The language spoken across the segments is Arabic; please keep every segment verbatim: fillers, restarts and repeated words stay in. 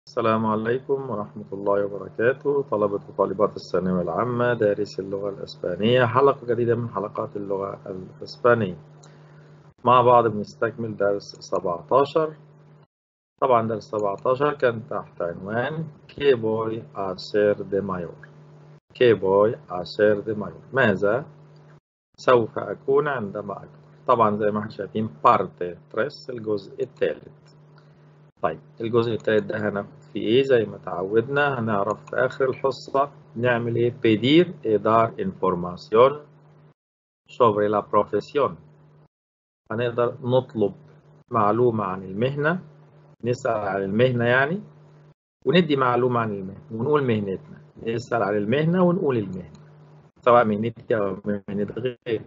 السلام عليكم ورحمة الله وبركاته، طلبة وطالبات الثانوية العامة دارسي اللغة الإسبانية، حلقة جديدة من حلقات اللغة الإسبانية. مع بعض بنستكمل درس سبعة عشر. طبعا درس سبعة عشر كان تحت عنوان كي بوي أسير دي مايور. كي بوي أسير دي مايور، ماذا سوف أكون عندما أكبر. طبعا زي ما احنا شايفين بارتي تريس الجزء الثالث. طيب الجزء التالت ده هناخد فيه ايه؟ زي ما تعودنا هنعرف في اخر الحصة نعمل ايه. pedir y dar información sobre la profesión. هنقدر نطلب معلومة عن المهنة، نسأل عن المهنة يعني، وندي معلومة عن المهنة ونقول مهنتنا. نسأل عن المهنة ونقول المهنة سواء مهنتي أو مهنة غيري.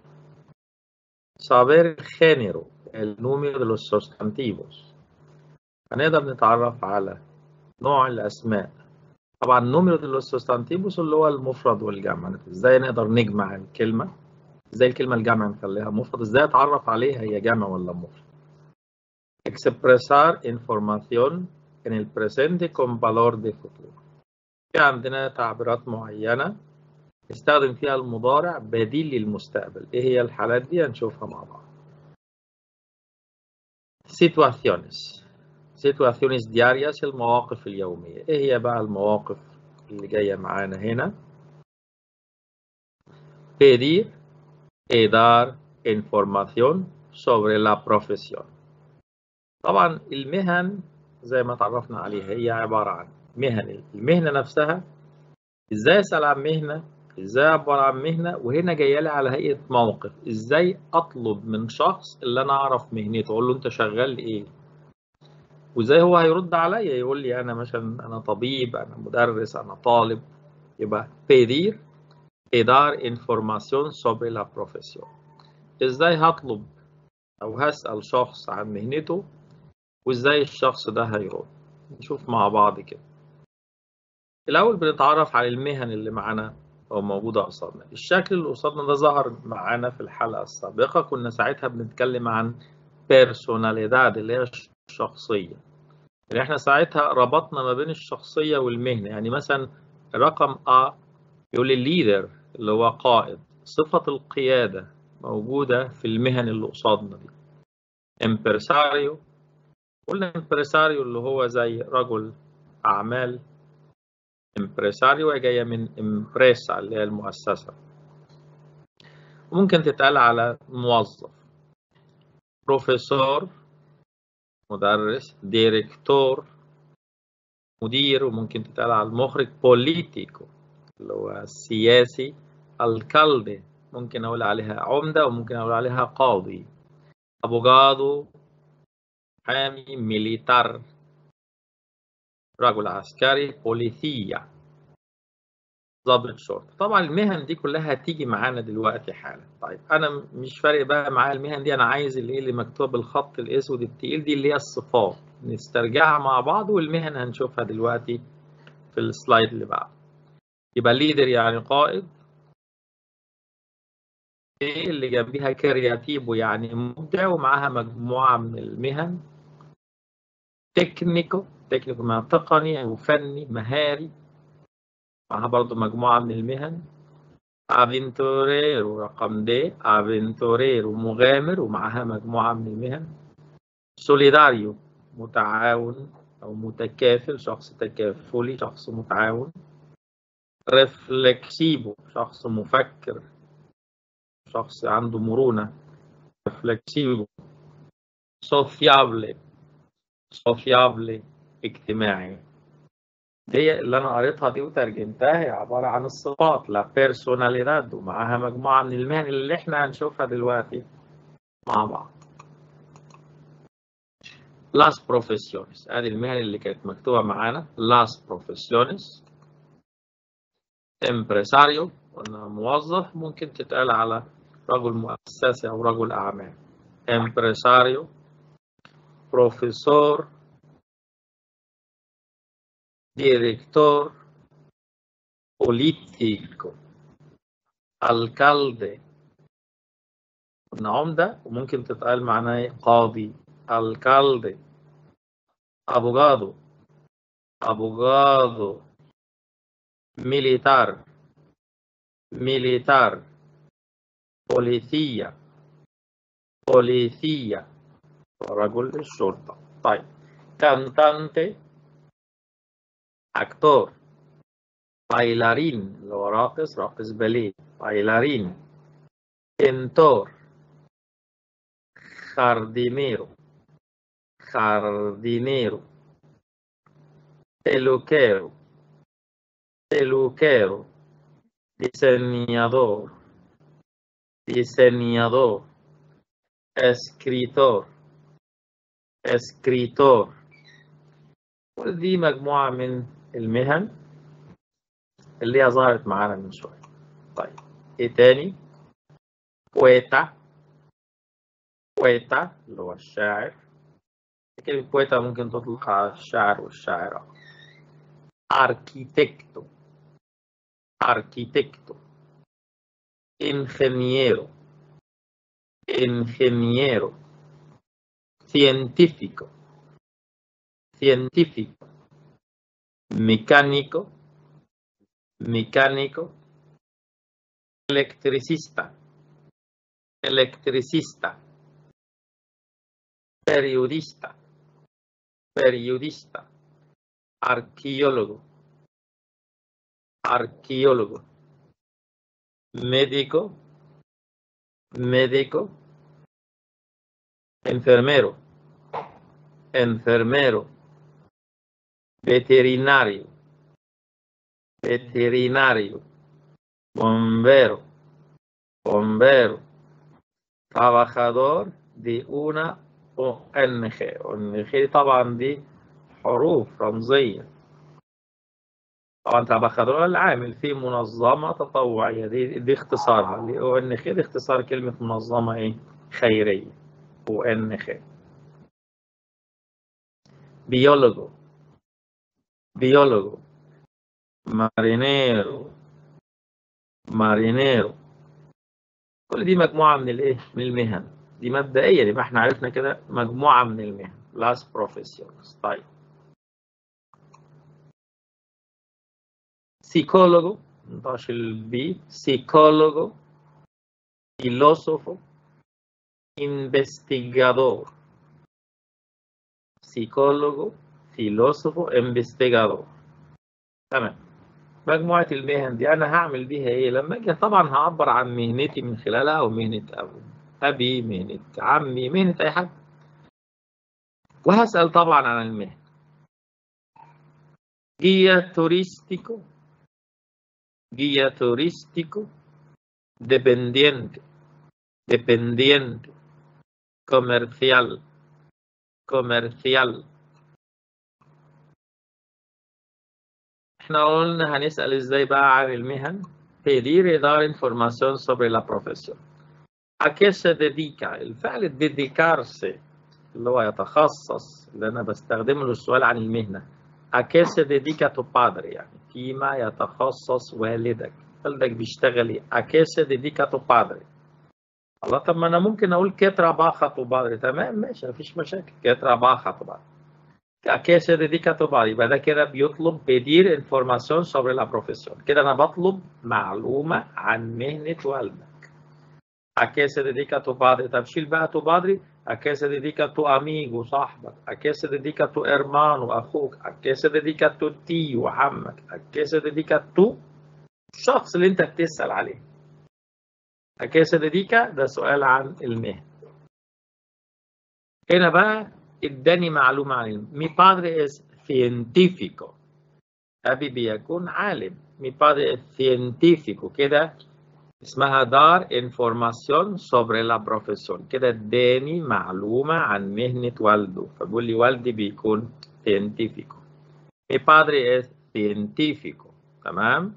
saber el género, el número de los sustantivos. هنقدر نتعرف على نوع الأسماء. طبعا نوميرو دي لوس سوستانتيفوس اللي هو المفرد والجمع. ازاي نقدر نجمع الكلمة، ازاي الكلمة الجمع نخليها مفرد، ازاي اتعرف عليها هي جمع ولا مفرد. expresar información en el presente con valor de futuro. في عندنا تعبيرات معينة نستخدم فيها المضارع بديل للمستقبل. ايه هي الحالات دي؟ هنشوفها مع بعض. situaciones situaciones diarias، المواقف اليومية. ايه هي بقى المواقف اللي جاية معانا هنا؟ pedir y dar información sobre la profesión. طبعا المهن زي ما تعرفنا عليها هي عبارة عن مهن. المهنة نفسها ازاي اسأل عن مهنة، ازاي اعبر عن مهنة، وهنا جاية لي على هيئة موقف. ازاي اطلب من شخص اللي انا اعرف مهنته، اقول له انت شغال ايه، وازاي هو هيرد عليا يقول لي انا مثلا انا طبيب، انا مدرس، انا طالب. يبقى pedir y dar información sobre la profesión. ازاي هطلب أو هسأل شخص عن مهنته، وإزاي الشخص ده هيرد. نشوف مع بعض كده. الأول بنتعرف على المهن اللي معانا أو موجودة قصادنا. الشكل اللي قصادنا ده ظهر معانا في الحلقة السابقة، كنا ساعتها بنتكلم عن بيرسوناليداد اللي هي الشخصية. يعني إحنا ساعتها ربطنا ما بين الشخصية والمهنة. يعني مثلا رقم A يقول لي الليدر اللي هو قائد، صفة القيادة موجودة في المهن اللي قصادنا دي. امبرساريو، قلنا امبرساريو اللي هو زي رجل أعمال. امبرساريو جاية من امبريسا اللي هي المؤسسة. ممكن تتقال على موظف. بروفيسور مدرس، ديريكتور مدير، وممكن تتقال على المخرج بوليتيكو اللي هو السياسي. الكالدي ممكن أقول عليها عمدة وممكن أقول عليها قاضي. أبوغادو حامي. ميليتار رجل عسكري. بوليسية ضابط شرطة. طبعا المهن دي كلها هتيجي معانا دلوقتي حالا. طيب انا مش فارق بقى معايا المهن دي، انا عايز اللي اللي مكتوب بالخط الاسود التقيل دي اللي هي الصفات، نسترجعها مع بعض، والمهن هنشوفها دلوقتي في السلايد اللي بعده. يبقى ليدر يعني قائد. ايه اللي جنبيها؟ كرياتيفو يعني مبدع، ومعاها مجموعة من المهن. تكنيكو، تكنيكو معنى تقني او فني مهاري، معاها برضو مجموعة من المهن. افنتوريرو رقم د، افنتوريرو مغامر ومعها مجموعة من المهن. سوليداريو متعاون أو متكافل، شخص تكافلي، شخص متعاون. ريفلكسيبو شخص مفكر، شخص عنده مرونة. ريفلكسيبو. سوفيابلي، سوفيابلي اجتماعي. دي اللي أنا قريتها دي وترجمتها هي عبارة عن الصفات لا بيرسوناليداد، ومعاها مجموعة من المهن اللي احنا هنشوفها دلوقتي مع بعض. Las profesiones، ادي المهن اللي كانت مكتوبة معانا. Las profesiones. empresario قلنا موظف، ممكن تتقال على رجل مؤسسي أو رجل أعمال. empresario. profesor. director. político. alcalde قلنا عمدة، وممكن تتقال معناه قاضي. alcalde. abogado abogado, militar, militar, policía, policía، رجل الشرطة. طيب cantante، actor، bailarín اللي هو راقص، راقص باليه، bailarín، pintor، jardinero، jardinero، peluquero، peluquero، diseñador، diseñador، escritor، escritor. كل دي مجموعة من المهن اللي هي ظهرت معانا من شوية. طيب ايه تاني؟ بويتا، بويتا اللي هو الشاعر. كلمة بويتا ممكن تطلق على الشاعر والشاعرة. arquitecto، arquitecto، ingeniero، ingeniero، científico، científico، mecánico، mecánico، electricista، electricista, periodista, periodista، arqueólogo، arqueólogo، médico، médico، enfermero، enfermero، veterinario، veterinario، bombero، bombero، trabajador de una O N G. O N G طبعا دي حروف رمزية. طبعا trabajador العامل في منظمة تطوعية، دي, دي اختصارها. O N G دي اختصار كلمة منظمة ايه؟ خيرية. O N G. biólogo، biólogo، marinero، marinero. كل دي مجموعة من الايه؟ من المهن. دي مبدئيا يبقى احنا عرفنا كده مجموعة من المهن. las profesiones. طيب psicólogo، نطاش البي، psicólogo، filósofo، investigador، psicólogo، filósofo، investigador. تمام. مجموعة المهن دي أنا هعمل بيها إيه؟ لما أجي طبعا هعبر عن مهنتي من خلالها، أو مهنة أبو أبي، مهنة عمي، مهنة أي حد. وهسأل طبعا عن المهن. guía turístico، guía turístico، dependiente، dependiente، comercial، comercial. احنا قلنا هنسأل ازاي بقى عن المهن. pedir y dar información sobre la profesión. ¿A qué se dedica؟ الفعل dedicarse اللي هو يتخصص، اللي انا بستخدمه للسؤال عن المهنة. ¿A qué se dedica tu padre؟ يعني فيما يتخصص والدك. والدك بيشتغل ايه؟ ¿A qué se dedica tu padre؟ الله، طب ما انا ممكن اقول ¿qué trabaja tu padre؟ تمام ماشي، مفيش مشاكل. ¿Qué trabaja tu padre؟ ¿A qué se dedica tu padre؟ يبقى ده كده بيطلب pedir información sobre la profesión. كده انا بطلب معلومة عن مهنة والدك. ¿A qué se dedica tu padre؟ طب شيل بقى tu padre. ¿A qué se dedica tu amigo صاحبك؟ ¿A qué se dedica tu hermano أخوك؟ ¿A qué se dedica tu tío عمك؟ ¿A qué se dedica tu الشخص اللي أنت بتسأل عليه؟ ¿A qué se dedica؟ ده سؤال عن المهنة. هنا بقى اداني معلومة عن المهنة. Mi padre es científico. أبي بيكون عالم. Mi padre es científico. كده اسمها dar información sobre la profesión. كده اداني معلومة عن مهنة والده، فبقول لي والدي بيكون científico. Mi padre es científico. تمام.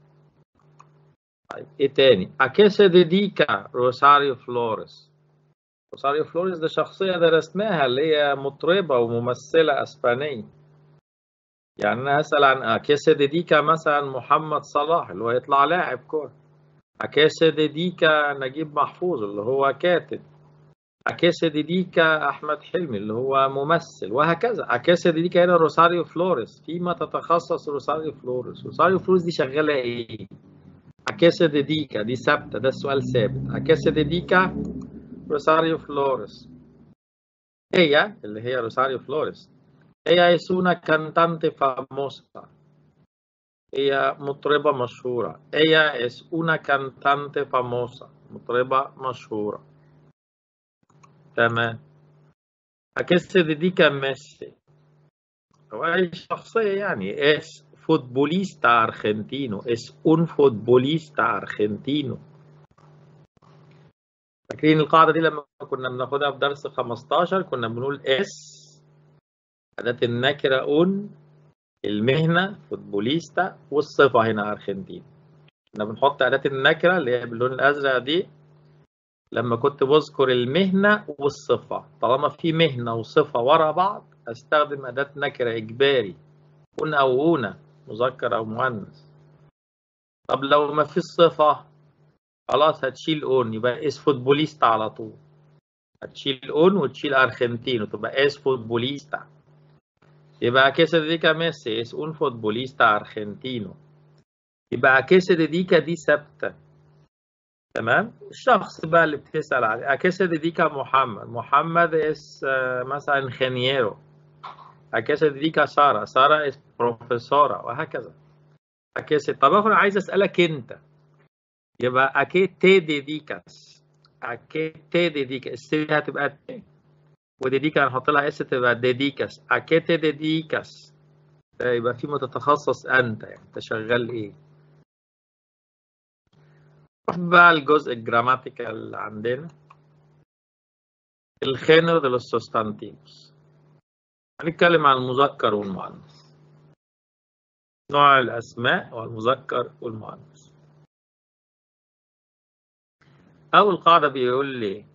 طيب ايه تاني؟ ¿A qué se dedica Rosario Flores؟ روساريو فلوريس ده شخصية درسناها، اللي هي مطربة وممثلة اسبانية. يعني انا هسأل عن ¿A qué se dedica مثلا محمد صلاح اللي هو يطلع لاعب كورة؟ ¿A qué se dedica نجيب محفوظ اللي هو كاتب؟ أكاسا دي ديكا أحمد حلمي اللي هو ممثل، وهكذا. أكاسا دي ديكا هنا روساريو فلوريس، فيما تتخصص روساريو فلوريس. روساريو فلوريس دي شغالة إيه؟ أكاسا دي ديكا دي ثابتة، ده السؤال ثابت. أكاسا دي ديكا روساريو فلوريس. هي اللي هي روساريو فلوريس هي es una cantante famosa. هي مطربة مشهورة. هي es una cantante famosa. مطربة مشهورة. تمام. ¿A qué se dedica Messi؟ هو أي شخصية يعني. es futbolista argentino. es un futbolista argentino. فاكرين القاعدة دي لما كنا بناخدها في درس خمستاشر؟ كنا بنقول es أداة النكرة un، المهنة فوتبوليستا، والصفة هنا أرجنتين. كنا بنحط أداة النكرة اللي هي باللون الأزرق دي لما كنت بذكر المهنة والصفة. طالما في مهنة وصفة ورا بعض أستخدم أداة نكرة إجباري، أون أو أونة، مذكر أو مؤنث. طب لو ما فيش صفة خلاص هتشيل أون، يبقى إس فوتبوليستا على طول. هتشيل أون وتشيل أرجنتين وتبقى إس فوتبوليستا. يبقى كيس ديكا ميسي إس أون فوتبوليستا أرجنتينو. يبقى كيس ديكا دي ثابتة. تمام. الشخص بقى اللي بتسأل عليه أكاسا ديكا محمد. محمد اس مثلا خنييرو. أكاسا ديكا سارة. سارة اس بروفيسورة، وهكذا. أكاسا. طب أنا عايز أسألك أنت، يبقى أكي تي دي ديكاس. أكي تي دي ديكاس، الس هتبقى تي، ودي ديكا هنحط لها اس تبقى دي ديكاس. أكي تي دي ديكاس يبقى في متتخصص أنت، يعني أنت شغال إيه؟ نروح بقى الجزء الجراماتيكال اللي عندنا. الخينر de los sustantivos. هنتكلم عن المذكر والمؤنث. نوع الأسماء والمذكر والمؤنث. أول قاعدة بيقول لي،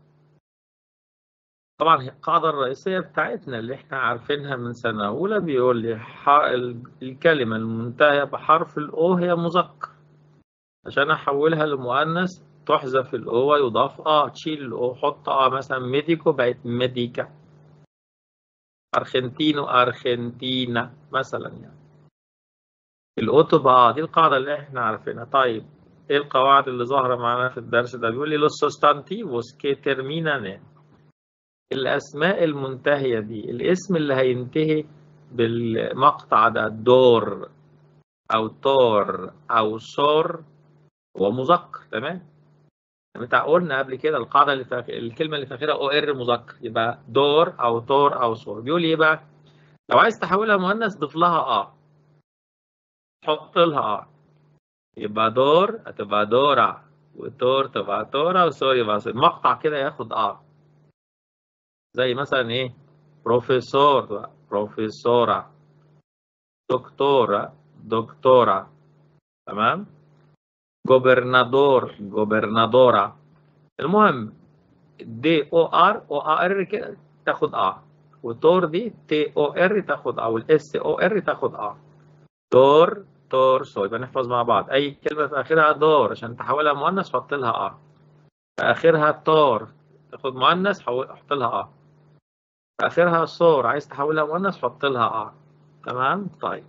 طبعا القاعدة الرئيسية بتاعتنا اللي احنا عارفينها من سنة أولى، بيقول لي الكلمة المنتهية بحرف الأو هي مذكر. عشان أحولها لمؤنث تحذف الأو ويضاف آه، تشيل الأو، حط آه. مثلا ميديكو بقت ميديكا. أرجنتينو أرجنتينا مثلا يعني. الأوتو بقى دي القاعدة اللي احنا عارفينها. طيب ايه القواعد اللي ظاهرة معانا في الدرس ده؟ بيقول لي los sustantivos que terminan. الأسماء المنتهية دي، الاسم اللي هينتهي بالمقطع ده دور أو تور أو صور هو مذكر. تمام. انت قلنا قبل كده القاعدة اللي فاخر، الكلمة اللي في آخرها او ار مذكر، يبقى دور أو تور أو صور. بيقول لي ايه بقى؟ لو عايز تحولها مؤنث ضيف لها اه، حط لها اه. يبقى دور هتبقى دورة، وتور تبقى تورة، وسور يبقى سور. مقطع كده ياخد اه. زي مثلا ايه؟ بروفيسور بروفيسورة، دكتورة دكتورة. تمام. جوبرنادور جوبرنادورة. المهم دي او ار او ار كده تاخد اه، وتور دي تي او ار تاخد اه، والاس او ار تاخد اه. دور تورسو. يبقى نحفظ مع بعض اي كلمه في اخرها دور عشان تحولها مؤنث حط لها اه. في اخرها تور تاخد مؤنث حط لها اه. في اخرها صور عايز تحولها مؤنث حط لها اه. تمام. طيب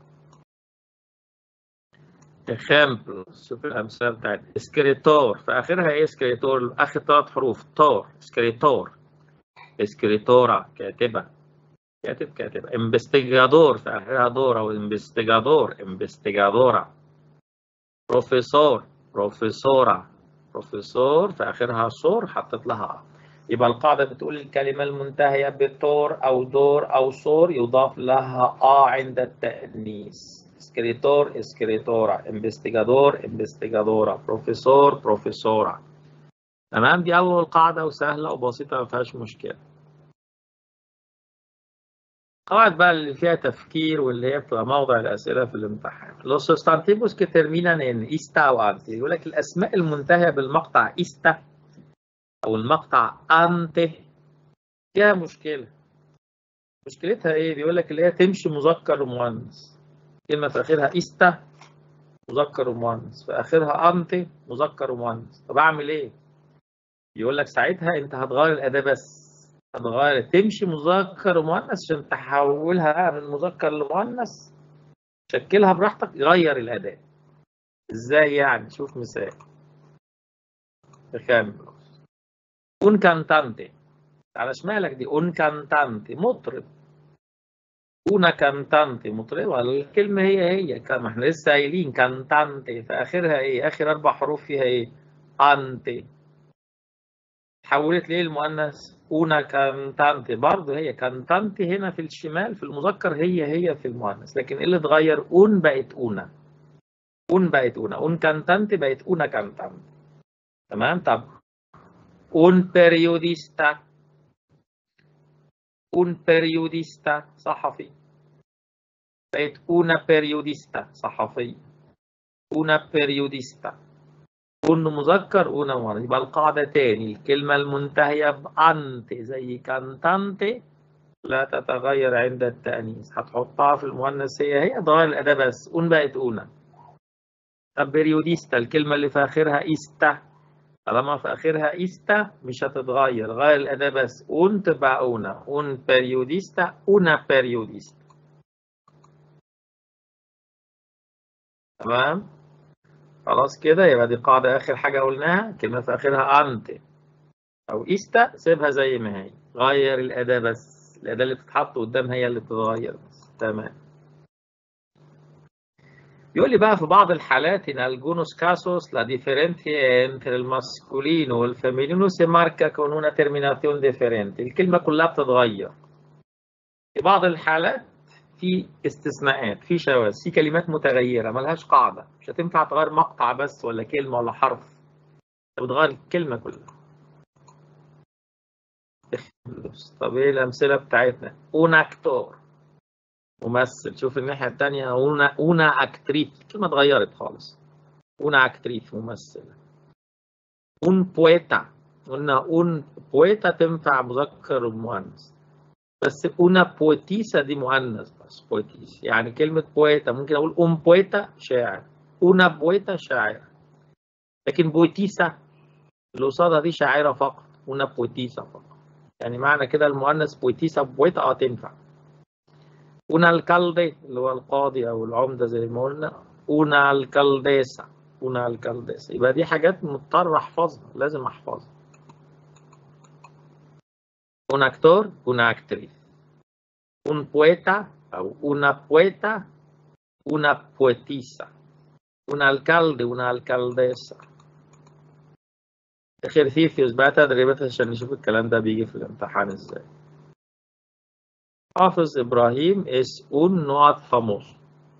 اكزامبل، شوف الامثله بتاعت اسكريتور. في اخرها ايه؟ اسكريتور، اخر ثلاث حروف تور. اسكريتور اسكريتورا كاتبه كاتب كاتبه. انفستيجادور في اخرها دور او انفستيجادور انفستيجادورا. بروفيسور بروفيسورا بروفيسور في اخرها صور حطيت لها. يبقى القاعده بتقول الكلمه المنتهيه بتور او دور او صور يضاف لها اه عند التانيث. اسكريتور اسكريتورا، انفستيجادور انفستيجادورا، بروفيسور بروفيسورا. تمام. دي اول قاعده وسهله وبسيطه ما فيهاش مشكله. قواعد بقى اللي فيها تفكير واللي هي بتبقى موضع الأسئلة في الامتحان. los sustantivos que terminan en ista أو ante. يقول لك الأسماء المنتهية بالمقطع ista أو المقطع ante فيها مشكلة. مشكلتها إيه؟ بيقول لك اللي هي تمشي مذكر ومؤنث. كلمة في آخرها ista مذكر ومؤنث، في آخرها ante مذكر ومؤنث. طب أعمل إيه؟ يقول لك ساعتها أنت هتغير الأداة بس. هتغير تمشي مذكر ومؤنث عشان تحولها من مذكر لمؤنث، شكلها براحتك، غير الأداة. ازاي يعني؟ شوف مثال. نكمل. un cantante، على شمالك دي un cantante مطرب. una cantante مطربة، الكلمة هي هي كما احنا لسه قايلين cantante، في آخرها ايه؟ آخر أربع حروف فيها ايه؟ ante. تحولت ليه المؤنث؟ una cantante، برضه هي cantante هنا في الشمال في المذكر، هي هي في المؤنث، لكن ايه اللي اتغير؟ un بقت una، un بقت una، un cantante بقت una cantante. تمام. طب un periodista، un periodista صحفي، بقت una periodista صحفي، una periodista. un مذكر una مؤنث. يبقى القاعدة تاني، الكلمة المنتهية بأنت زي كانتانتي لا تتغير عند التأنيث، هتحطها في المؤنث هي هي، تغير الأداة بس، un بقت una. طب periodista، الكلمة اللي في آخرها إستا، طالما في آخرها إستا مش هتتغير، غير الأداة بس، un تبقى una، un periodista una periodista. تمام. خلاص كده، يبقى دي قاعدة آخر حاجة قلناها، كلمة في آخرها أنت أو إستا سيبها زي ما هي، غير الأداة بس، الأداة اللي بتتحط قدامها هي اللي بتتغير بس. تمام. يقول لي بقى في بعض الحالات en algunos casos la diferencia entre el masculino y el femenino se marca con una terminación diferente، الكلمة كلها بتتغير. في بعض الحالات في استثناءات، في شواذ، في كلمات متغيرة ملهاش قاعدة، مش هتنفع تغير مقطع بس ولا كلمة ولا حرف، بتغير الكلمة كلها. طب ايه الأمثلة بتاعتنا؟ un actor ممثل، شوف الناحية التانية una una actriz، الكلمة اتغيرت خالص، una actriz ممثلة. un poeta، قلنا un poeta تنفع مذكر ومؤنث، بس una poetisa دي مؤنث بس، poetisa يعني كلمة poeta ممكن أقول un poeta شاعر، una poeta شاعر، لكن poetisa اللي قصادها دي شاعرة فقط، una poetisa فقط، يعني معنى كده المؤنث poetisa poeta اه تنفع. un alcalde اللي هو القاضي أو العمدة زي ما قلنا، una alcaldesa، una alcaldesa، يبقى دي حاجات مضطر أحفظها، لازم أحفظها. un actor una actriz، un poeta أو una poeta una poetisa، un alcalde una alcaldesa. ejercicios بقى، تدريبات عشان نشوف الكلام ده بيجي في الامتحان ازاي. حافظ إبراهيم es un نقط famoso.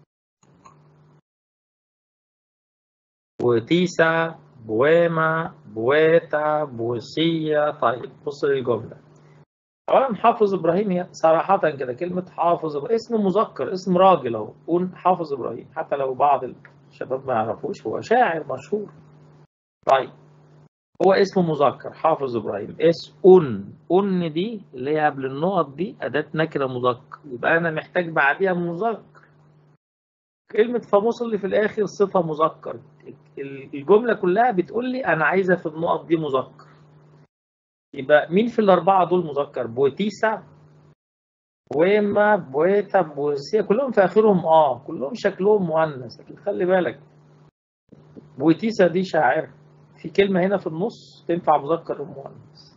poetisa، بويما، بويتا، بوسية. طيب بص للجملة. أولا حافظ إبراهيم هي صراحة كده كلمة حافظ إبراهيم اسم مذكر، اسم راجل أهو، un حافظ إبراهيم، حتى لو بعض الشباب ما يعرفوش هو شاعر مشهور. طيب هو اسمه مذكر حافظ إبراهيم، اس أن، أن دي اللي هي قبل النقط دي أداة نكرة مذكر، يبقى أنا محتاج بعديها مذكر. كلمة فاموس اللي في الآخر صفة مذكر، الجملة كلها بتقول لي أنا عايزة في النقط دي مذكر، يبقى مين في الأربعة دول مذكر؟ بوتيسا، بويما، بويتا، بوسيا، كلهم في آخرهم آه، كلهم شكلهم مؤنث، لكن خلي بالك بوتيسا دي شاعر، في كلمة هنا في النص تنفع مذكر ومؤنث.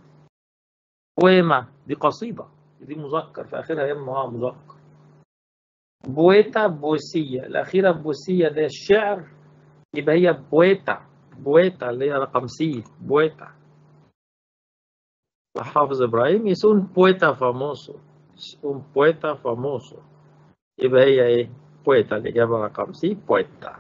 بويما دي قصيدة، دي مذكر في آخرها يا إما آه مذكر. بويتا، بوسية، الأخيرة بوسية ده الشعر، يبقى هي بويتا، بويتا اللي هي رقم سي، بويتا. حافظ إبراهيم يسون بويتا فاموسو، يسون بويتا فاموسو، يبقى هي إيه؟ بويتا، الإجابة رقم سي، بويتا.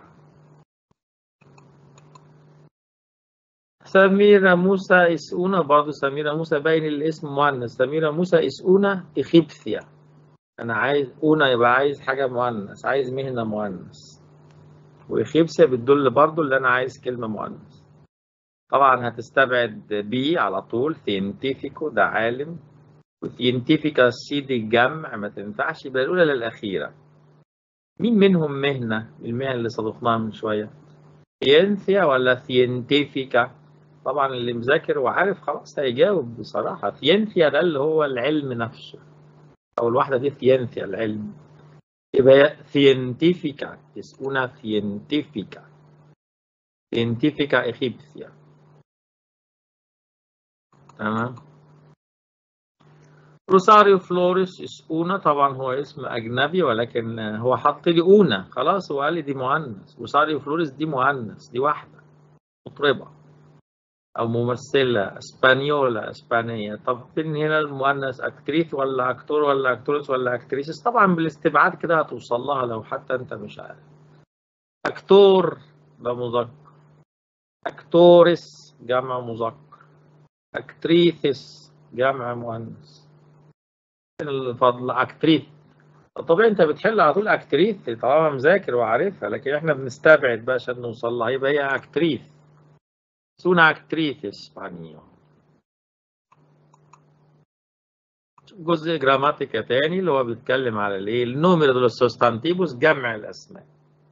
سميرة موسى إسؤونة، برضه سميرة موسى باين الاسم مؤنث، سميرة موسى إسؤونة إخيبثيا، أنا عايز أونا يبقى عايز حاجة مؤنث، عايز مهنة مؤنث، وإخيبثيا بتدل برضه اللي أنا عايز كلمة مؤنث. طبعا هتستبعد بي على طول، ثينتيفيكو ده عالم، وثينتيفيكا سي دي الجمع ما تنفعش، يبقى الأولى للأخيرة. مين منهم مهنة؟ المهنة اللي صادفناها من شوية، ثينثيا ولا ثينتيفيكا؟ طبعا اللي مذاكر وعارف خلاص هيجاوب بصراحة. ثينثيا ده اللي هو العلم نفسه، أو الواحدة دي ثينثيا العلم، يبقى ثينتيفيكا، اسمها ثينتيفيكا، ثينتيفيكا إخيبثيا. تمام. روساريو فلوريس اسمه طبعا هو اسم أجنبي، ولكن هو حط لي أونا، خلاص هو قال لي دي مؤنث. روساريو فلوريس دي مؤنث، دي واحدة مطربة أو ممثلة اسبانيولا اسبانية. طب فين هنا المؤنث؟ أكتريث ولا أكتور ولا أكتورس ولا أكتريسس؟ طبعا بالاستبعاد كده هتوصل لها لو حتى أنت مش عارف. أكتور ده مذكر، أكتورس جمع مذكر، أكتريثس جمع مؤنث. الفضل أكتريث، طبيعي أنت بتحل على طول أكتريث طالما مذاكر وعارفها، لكن إحنا بنستبعد بقى عشان نوصل لها، يبقى هي أكتريث، سونا أكتريث اسبانيول. جزء جراماتيكا تاني اللي هو بيتكلم على الايه؟ النوميرو دول سوستانتيفوس، جمع الاسماء.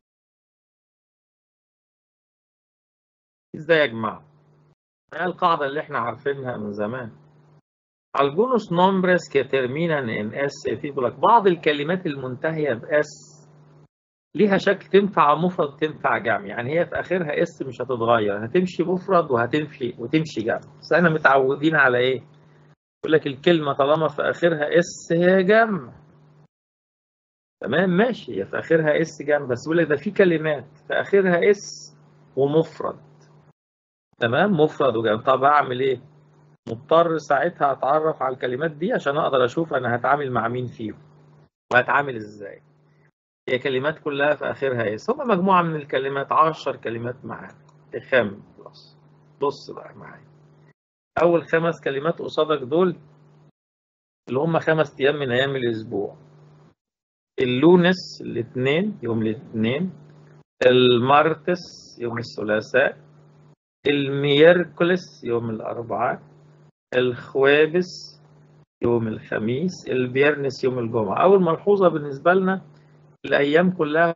ازاي اجمعها؟ هي القاعده اللي احنا عارفينها من زمان. algunos nombres que terminan en s، في بيقول لك بعض الكلمات المنتهيه باس ليها شكل تنفع مفرد تنفع جمع، يعني هي في اخرها اس مش هتتغير، هتمشي مفرد وهتمشي وتمشي جمع. بس احنا متعودين على ايه؟ يقول لك الكلمه طالما في اخرها اس هي جمع. تمام ماشي، هي في اخرها اس جنب، بس بيقول لك ده في كلمات في اخرها اس ومفرد. تمام، مفرد وجنب. طب اعمل ايه؟ مضطر ساعتها اتعرف على الكلمات دي عشان اقدر اشوف انا هتعامل مع مين فيهم وهتعامل ازاي. هي كلمات كلها في اخرها اس، هم مجموعه من الكلمات، عشر كلمات معانا. خام خلاص. بص بقى معايا، اول خمس كلمات قصادك دول اللي هم خمس ايام من ايام الاسبوع. اللونس الاثنين، يوم الاثنين. المارتس يوم الثلاثاء. الميركوليس يوم الأربعاء. الخوابس يوم الخميس. البيرنس يوم الجمعة. أول ملحوظة بالنسبة لنا، الأيام كلها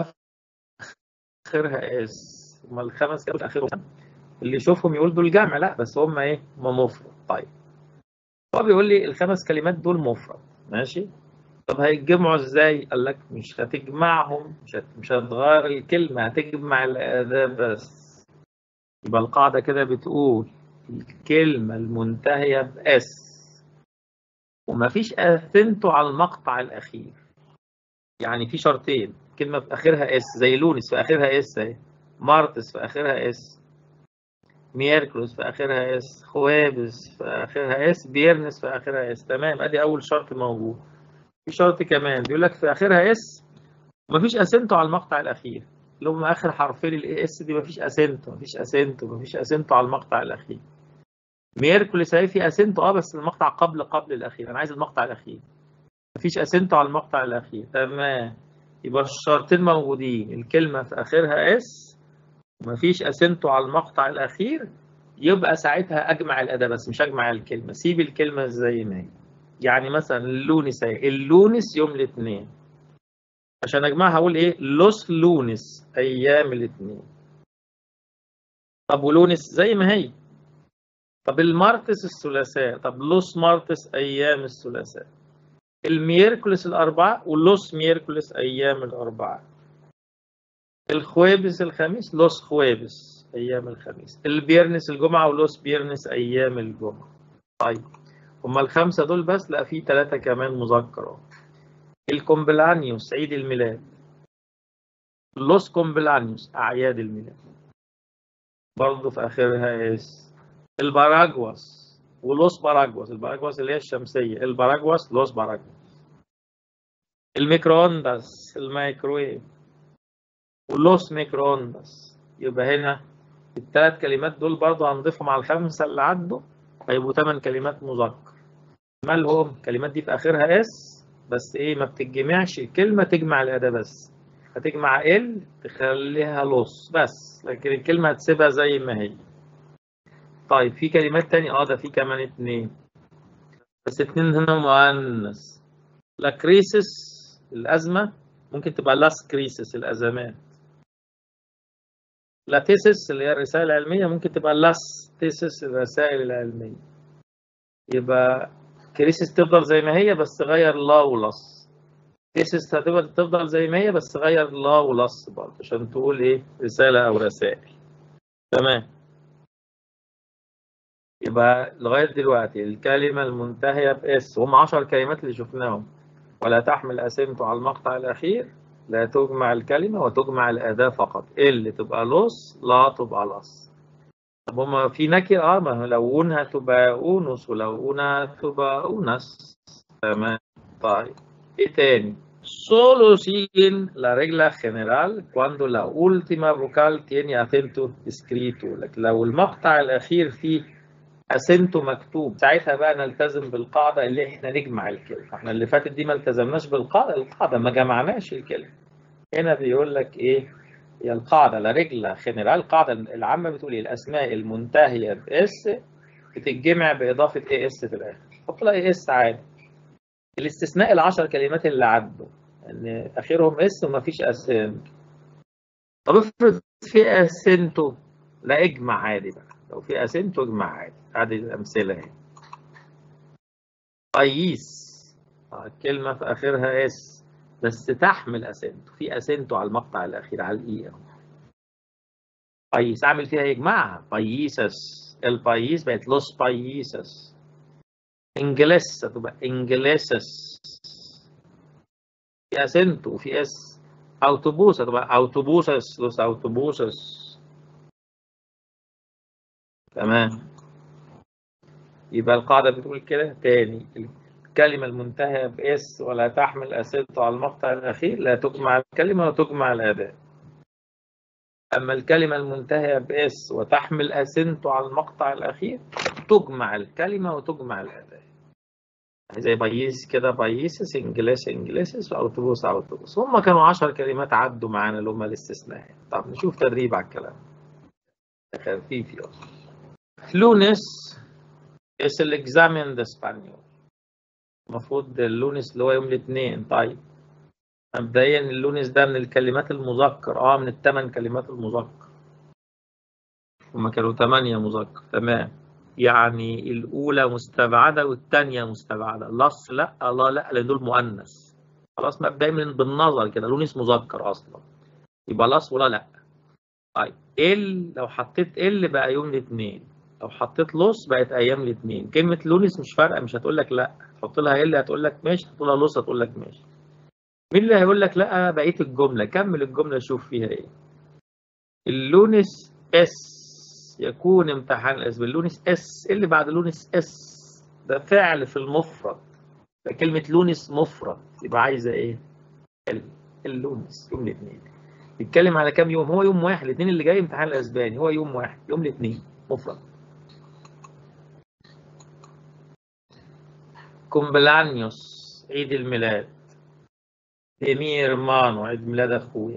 آخرها اس، هما الخمس كلمات آخرهم اللي يشوفهم يقول دول جمع، لا بس هم إيه؟ هم مفرد. طيب هو بيقول لي الخمس كلمات دول مفرد، ماشي. طب هيتجمعوا ازاي؟ قال لك مش هتجمعهم، مش هت... مش هتغير الكلمة، هتجمع الأداة بس. يبقى القاعدة كده بتقول الكلمة المنتهية بأس ومفيش أثنته على المقطع الأخير، يعني في شرطين، كلمة في آخرها اس زي لونس في آخرها اس اهي، مارتس في آخرها اس، ميركلوس في آخرها اس، خوابس في آخرها اس، بيرنس في آخرها اس. تمام، أدي أول شرط موجود. في شرط كمان بيقول لك في آخرها اس ومفيش أثنته على المقطع الأخير، اللي هم آخر حرفين الاي اس دي مفيش أثنته، مفيش أثنته مفيش أثنته على المقطع الأخير. ميركوليس اهي في اسنتو اه بس المقطع قبل قبل الاخير، انا عايز المقطع الاخير. مفيش اسنتو على المقطع الاخير. تمام، يبقى الشرطين موجودين، الكلمه في اخرها اس ومفيش اسنتو على المقطع الاخير، يبقى ساعتها اجمع الاداه بس مش اجمع الكلمه، سيب الكلمه زي ما هي. يعني مثلا اللونس اهي، اللونس يوم الاثنين، عشان اجمعها هقول ايه؟ لوس لونس، ايام الاثنين. طب ولونس زي ما هي. طب المارتس الثلاثاء، طب لوس مارتس ايام الثلاثاء. الميركوليس الاربعاء ولوس ميركوليس ايام الاربعاء. الخويبس الخميس، لوس خويبس ايام الخميس. البيرنس الجمعه ولوس بيرنس ايام الجمعه. طيب هما الخمسه دول بس؟ لا في ثلاثه كمان مذكر. الكومبلانيوس عيد الميلاد، لوس كومبلانيوس اعياد الميلاد، برضه في اخرها اس. الباراجواس ولوس باراجواس، الباراجواس اللي هي الشمسيه، الباراجواس لوس باراجواس. الميكروونداس الميكروويف ولوس ميكروونداس. يبقى هنا الثلاث كلمات دول برضه هنضيفهم على الخمسه اللي عدوا، هيبقوا ثمان كلمات مذكر. مالهم؟ الكلمات دي في اخرها اس بس ايه؟ ما بتتجمعش الكلمه، تجمع الاداه بس. هتجمع ال تخليها لوس بس، لكن الكلمه هتسيبها زي ما هي. طيب في كلمات تانية، اه ده في كمان اتنين، بس اتنين هنا مؤنث. لا كريسس الازمه، ممكن تبقى لاس كريسس الازمات. لا تيسس اللي هي الرسائل العلمية ممكن تبقى لاس تيسس الرسائل العلمية. يبقى كريسيس تفضل زي ما هي بس غير لا ولاس. تيسس هتفضل تفضل زي ما هي بس غير لا ولاس برضه عشان تقول ايه رسالة أو رسائل. تمام. يبقى لغاية دلوقتي الكلمة المنتهية بإس هم عشر كلمات اللي شفناهم. ولا تحمل أسنته على المقطع الأخير، لا تجمع الكلمة وتجمع الأداة فقط. اللي تبقى لص، لا تبقى لص. طب هما في نكر اه ما لو أونها تبقى أونس ولو أونها تبقى أونس. تمام. طيب إيه تاني؟ Solo siguen la regla general cuando la última vocal tiene acento escrito. لكن لو المقطع الأخير فيه اسنتو مكتوب ساعتها بقى نلتزم بالقاعده اللي احنا نجمع الكلمه. احنا اللي فاتت دي ما التزمناش بالقاعده، القاعده ما جمعناش الكلمه. هنا بيقول لك ايه؟ هي القاعده لا رجله خنرال. القاعده العامه بتقول ايه؟ الاسماء المنتهيه باس بتتجمع باضافه اي اس في الاخر. حط لها اي اس عادي. الاستثناء العشر كلمات اللي عدوا ان يعني اخرهم اس وما فيش اسنتو. طب افرض في اسنتو، لا اجمع عادي بقى. لو في اسنتو اجمع عادي. ادي الامثله اهي. قيس كلمة في آخرها اس بس تحمل أسنتو. في أسنتو على المقطع الأخير على الإي. قيس أعمل فيها يجمعها قيسس. البايس بقت لوس بايسس. إنجلس هتبقى إنجليسس. في أسنتو وفي اس. أوتوبوس هتبقى أوتوبوسس لوس أوتوبوسس. تمام. يبقى القاعدة بتقول كده تاني. الكلمة المنتهية بإس ولا تحمل أسنتو على المقطع الأخير لا تجمع الكلمة وتجمع الأداة. أما الكلمة المنتهية بإس وتحمل أسنتو على المقطع الأخير تجمع الكلمة وتجمع الأداة. زي بايس كده بايسس، إنجليس إنجليسس، وأوتوبوس أوتوبوس. هم كانوا عشر كلمات عدوا معانا اللي هم الاستثناءات. طب نشوف تدريب على الكلام. خفيف أصلا. لونس es el examen de español. المفروض اللونس اللي هو يوم الاثنين. طيب مبدئيا اللونس ده من الكلمات المذكر اه من الثمان كلمات المذكر. هما كانوا ثمانية مذكر. تمام. يعني الأولى مستبعدة والثانية مستبعدة. لص لا، الله لا، لأن دول مؤنث. خلاص مبدئيا من بالنظر كده لونس مذكر أصلا. يبقى لص ولا لا. طيب ال لو حطيت ال بقى يوم الاثنين. لو حطيت لص بقت أيام الاثنين. كلمة لونس مش فارقة، مش هتقول لك لا. تحط لها ال هتقول لك ماشي، تحط لها لص هتقول لك ماشي. مين اللي هيقول لك لا؟ بقية الجملة. كمل الجملة شوف فيها إيه. اللونس اس يكون امتحان الاسم. اللونس اس اللي بعد لونس اس ده فعل في المفرد. كلمة لونس مفرد يبقى عايزة ايه؟ اللونس يوم الاثنين. بيتكلم على كام يوم؟ هو يوم واحد. الاثنين اللي جاي امتحان الاسباني هو يوم واحد، يوم الاثنين مفرد. كومبلانيوس عيد الميلاد. ديمي هرمانو عيد ميلاد اخويا.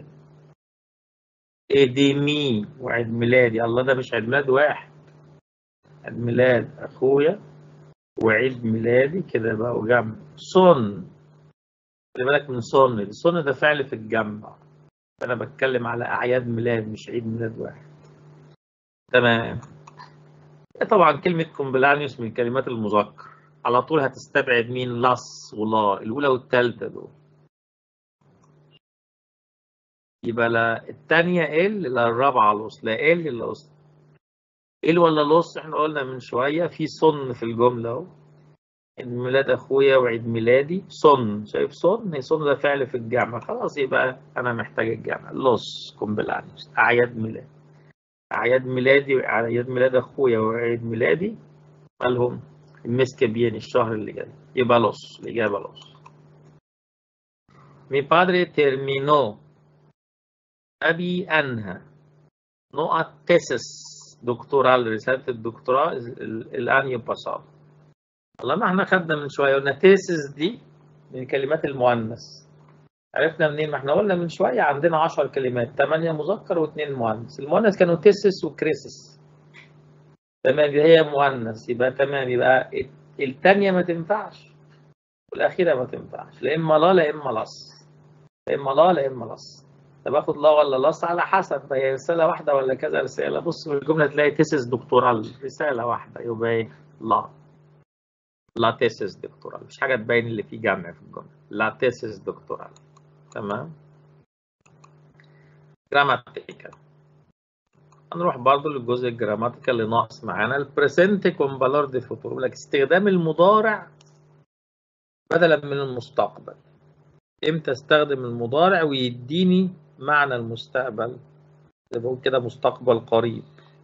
ايديمي وعيد ميلادي. الله ده مش عيد ميلاد واحد. عيد ميلاد اخويا وعيد ميلادي كده بقى وجمع. صن خلي بالك من صن. الصن ده فعل في الجمع. انا بتكلم على اعياد ميلاد مش عيد ميلاد واحد. تمام. طبعا كلمة كومبلانيوس من كلمات المذكر على طول هتستبعد مين؟ لص ولا الأولى والثالثة دول. يبقى لا الثانية ال لا الرابعة لص. لا ال لا لص. ال ولا لص احنا قلنا من شوية في صن في الجملة اهو. عيد ميلاد اخويا وعيد ميلادي صن. شايف صن؟ هي صن ده فعل في الجمع. خلاص يبقى انا محتاج الجمع. لوس كومبلانيوس اعياد ميلاد. اعياد ميلادي اعياد ميلاد اخويا وعيد ميلادي مالهم؟ المسك بين الشهر اللي جاي. يبقى لوس. الاجابه لوس. Mi padre terminó. ابي انهى نقط تيسس دكتورال رساله الدكتوراه الان يبصر. والله ما احنا خدنا من شويه قلنا تيسس دي من كلمات المؤنث. عرفنا منين؟ ما احنا قلنا من شويه عندنا عشر كلمات، ثمانية مذكر واثنين مؤنث. المؤنث كانوا تيسس وكريسس. تمام. هي مؤنث يبقى تمام. يبقى الثانيه ما تنفعش والاخيره ما تنفعش. لا اما لا لا اما لص. لا اما لا لا اما لص. طب اخد لا ولا لص على حسب هي رساله واحده ولا كذا رساله. بص في الجمله تلاقي تيسس دكتورال رساله واحده، يبقى ايه؟ لا لا تيسس دكتورال، مش حاجه تبين اللي فيه جمع في الجمله. لا تيسس دكتورال. تمام. جراماتيكال. هنروح برضو للجزء الجراماتيكال اللي ناقص معانا. البريسنت كون فالور دي فوتور، بيقول لك استخدام المضارع بدلا من المستقبل. امتى استخدم المضارع ويديني معنى المستقبل؟ زي بقول كده مستقبل قريب.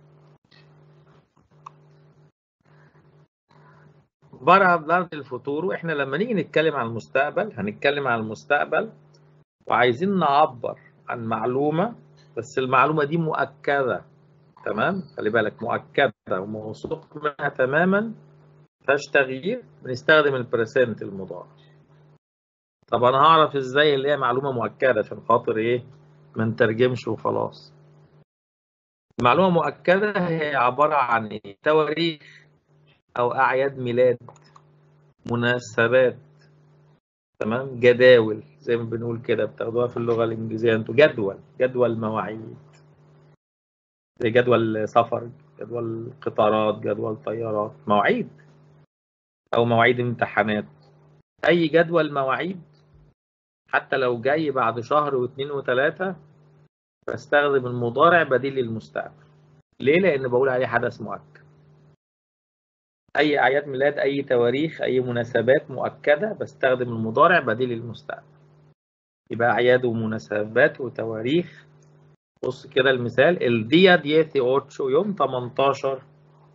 برا بلاد الفوتور، واحنا لما نيجي نتكلم عن المستقبل هنتكلم عن المستقبل وعايزين نعبر عن معلومة، بس المعلومة دي مؤكدة. تمام، خلي بالك مؤكدة وموثوق منها تماما مفيهاش تغيير، بنستخدم البريسنت المضارع. طب انا هعرف ازاي اللي هي معلومة مؤكدة عشان خاطر ايه ما نترجمش وخلاص؟ المعلومة مؤكدة هي عبارة عن ايه؟ تواريخ او اعياد ميلاد، مناسبات، تمام، جداول زي ما بنقول كده بتاخدوها في اللغة الإنجليزية انتوا، جدول جدول مواعيد زي جدول سفر، جدول قطارات، جدول طيارات، مواعيد أو مواعيد امتحانات. أي جدول مواعيد حتى لو جاي بعد شهر واثنين وثلاثة بستخدم المضارع بديل للمستقبل. ليه؟ لأن بقول عليه حدث مؤكد. أي أعياد ميلاد، أي تواريخ، أي مناسبات مؤكدة بستخدم المضارع بديل للمستقبل. يبقى أعياد ومناسبات وتواريخ. بص كده المثال، el día dieciocho يوم تمنتاشر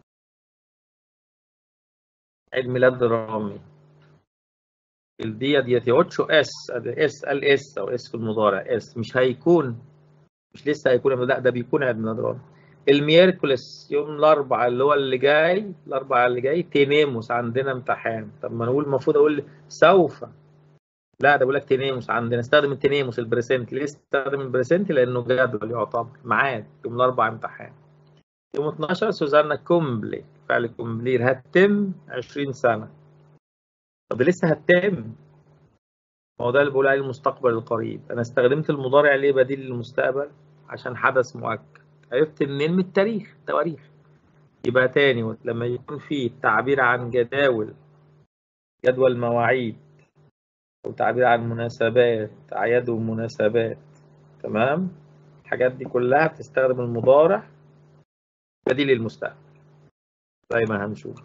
عيد ميلاد رامي. el día dieciocho اس اس الاس او اس في المضارع اس، مش هيكون، مش لسه هيكون، لا ده بيكون عيد ميلاد رامي. الميركوليس يوم الاربعاء اللي هو اللي جاي، الاربعاء اللي جاي تينيموس عندنا امتحان. طب ما نقول المفروض اقول سوف، لا ده بيقول لك تينيموس عندنا. استخدم التينيموس البريسنت. ليه استخدم البريسنت؟ لانه جدول يعتبر ميعاد، يوم الاربعاء امتحان. يوم اتناشر سوزانا كومبلي، فعل كومبلير هتتم عشرين سنة. طب لسه هتتم، ما هو ده اللي بقول عليه المستقبل القريب. أنا استخدمت المضارع ليه بديل للمستقبل؟ عشان حدث مؤكد. عرفت منين؟ من التاريخ، تواريخ. يبقى تاني لما يكون في تعبير عن جداول، جدول مواعيد، أو تعبير عن مناسبات، أعياد ومناسبات، تمام، الحاجات دي كلها بتستخدم المضارع بديل للمستقبل زي ما هنشوف.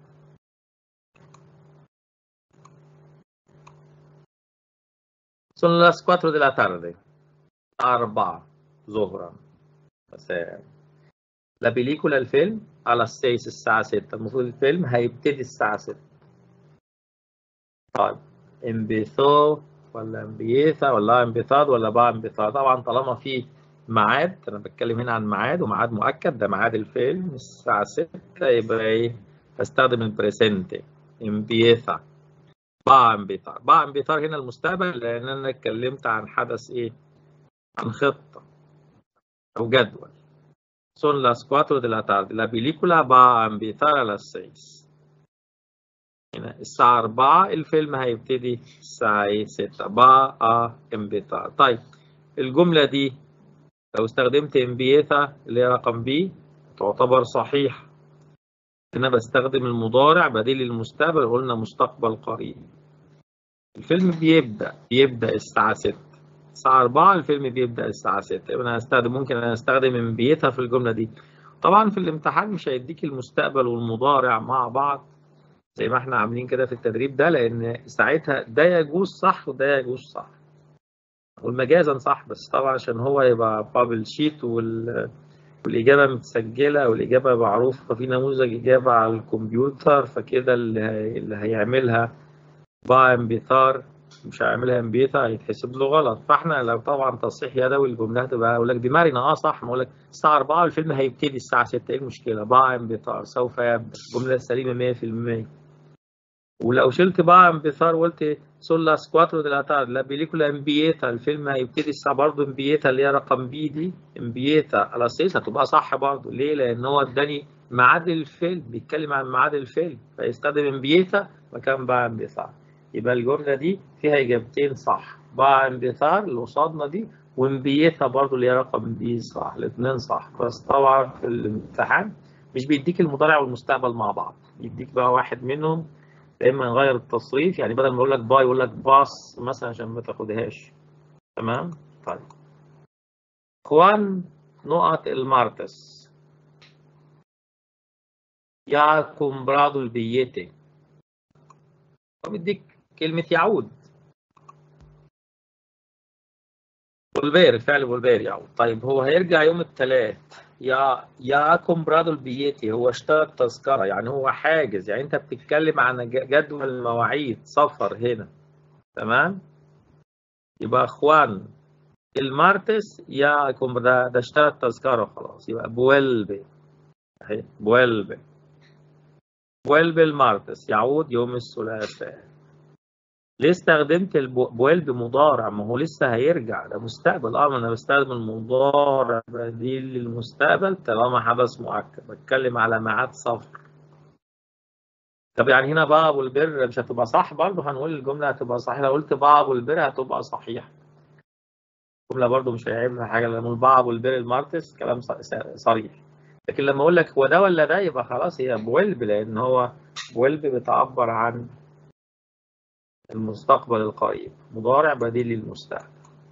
Sono las quattro della tarde. أربعة ظهرا مساء. لا بيليكولا الفيلم على السيس الساعة ستة. المفروض الفيلم هيبتدي الساعة ستة. طيب امبيثو ولا امبيثا ولا امبيثاد ولا با امبيثاد؟ طبعا طالما في ميعاد، أنا بتكلم هنا عن ميعاد وميعاد مؤكد، ده ميعاد الفيلم الساعة ستة، يبقى إيه؟ هستخدم البريسنتي امبيثا. با امبيثار. با امبيثار هنا المستقبل لأن أنا اتكلمت عن حدث إيه؟ عن خطة أو جدول. Son las cuatro de la tarde. La película va a empezar a las seis. هنا الساعة أربعة، الفيلم هيبتدي الساعة ستة. با a empezar. طيب الجملة دي لو استخدمت empieza اللي هي رقم بي تعتبر صحيح. هنا بستخدم المضارع بديل المستقبل، قلنا مستقبل قريب. الفيلم بيبدأ بيبدأ الساعة ستة. الساعة أربعة الفيلم بيبدأ الساعة ستة. يبقى أنا هستخدم، ممكن أنا أستخدم امبيتها في الجملة دي. طبعا في الامتحان مش هيديك المستقبل والمضارع مع بعض زي ما احنا عاملين كده في التدريب ده، لأن ساعتها ده يجوز صح وده يجوز صح والمجازا صح، بس طبعا عشان هو يبقى بابل شيت وال... والإجابة متسجلة والإجابة معروفة في نموذج إجابة على الكمبيوتر، فكده اللي, هي... اللي هيعملها با امبيثار مش هيعملها امبيثا هيتحسب له غلط. فاحنا لو طبعا تصحيح يدوي الجمله هتبقى اقول لك دي مرنه اه صح، ما اقول لك الساعه أربعة الفيلم هيبتدي الساعه ستة، ايه المشكله؟ با امبيثار سوف يبدا، الجمله السليمه مية في المية. ولو شلت با امبيثار وقلت سون لاس كواترو دي لا تارد لا بيليكولا امبيتا، الفيلم هيبتدي الساعه برضه امبيتا اللي هي رقم بي دي امبيتا على سيس، هتبقى صح برضه. ليه؟ لان هو اداني ميعاد الفيلم، بيتكلم عن ميعاد الفيلم فيستخدم امبيتا مكان با امبيثار. يبقى الجملة دي فيها إجابتين صح، با امبيثار اللي قصادنا دي ومبيتها برضو اللي هي رقم بي صح، الاثنين صح. بس طبعا في الامتحان مش بيديك المضارع والمستقبل مع بعض، يديك بقى واحد منهم، يا اما نغير التصريف، يعني بدل ما يقول لك باي يقول لك باص مثلا عشان ما تاخدهاش. تمام. طيب اخوان نقط المارتس يا كومبرادو البيتي، فبيديك كلمة يعود، فولفير، فعل فولفير يعود. طيب هو هيرجع يوم الثلاث، يا يا كومبرادو البيتي، هو اشترى التذكرة، يعني هو حاجز، يعني انت بتتكلم عن جدول مواعيد سفر هنا. تمام. يبقى اخوان المارتس يا كومبرادو ده اشترى التذكرة خلاص، يبقى بويلبي اهي، بويلبي بويلبي المارتس، يعود يوم الثلاثاء. ليه استخدمت البويلبي مضارع؟ ما هو لسه هيرجع، ده مستقبل. اه ما انا بستخدم المضارع بديل للمستقبل طالما حدث مؤكد، بتكلم على ميعاد سفر. طب يعني هنا بقى ابو البر مش هتبقى صح برضه؟ هنقول الجمله هتبقى صحيحه لو قلت بقى ابو البر هتبقى صحيحه. الجمله برضه مش هيعيبها حاجه لما نقول بقى ابو البر المارتس، كلام صريح. لكن لما اقول لك هو ده ولا ده يبقى خلاص هي بويلبي، لان هو بويلبي بتعبر عن المستقبل القريب، مضارع بديل للمستقبل.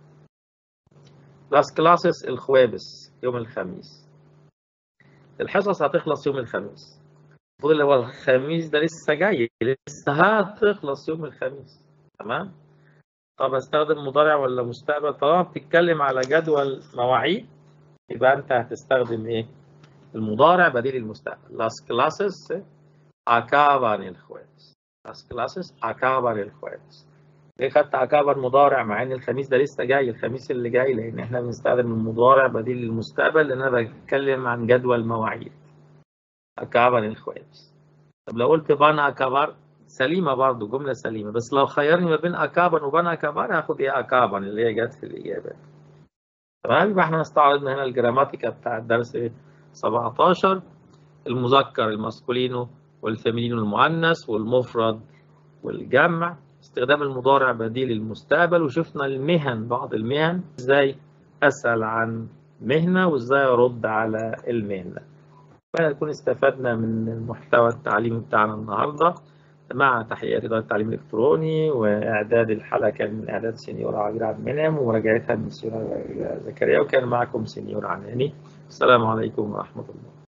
لاس كلاسس الخوابس يوم الخميس. الحصص هتخلص يوم الخميس، المفروض اللي هو الخميس ده لسه جاي، لسه هتخلص يوم الخميس. تمام. طب هستخدم مضارع ولا مستقبل؟ طالما بتتكلم على جدول مواعيد يبقى انت هتستخدم ايه؟ المضارع بديل المستقبل. لاس كلاسس acaban el jueves. Las clases acaban el jueves. ليه خدت اكابر مضارع مع ان الخميس ده لسه جاي، الخميس اللي جاي؟ لان احنا بنستخدم المضارع بديل للمستقبل، لان انا بتكلم عن جدول مواعيد. اكابر الخوابس. طب لو قلت بان اكابر سليمه برضه، جمله سليمه، بس لو خيرني ما بين اكابر وبان اكابر هاخد ايه؟ اكابر اللي هي جت في الاجابه. تمام. يبقى احنا استعرضنا هنا الجراماتيكا بتاع الدرس سبعتاشر، المذكر الماسكولينو والفيمينينو المؤنث والمفرد والجمع، استخدام المضارع بديل المستقبل، وشفنا المهن، بعض المهن ازاي اسال عن مهنه وازاي ارد على المهنه. فنكون استفدنا من المحتوى التعليمي بتاعنا النهارده. مع تحيات اداره التعليم الالكتروني، واعداد الحلقه كان من اعداد سينيور عبير عبد المنعم ومراجعتها من سينيور زكريا، وكان معكم سينيور عناني. السلام عليكم ورحمه الله.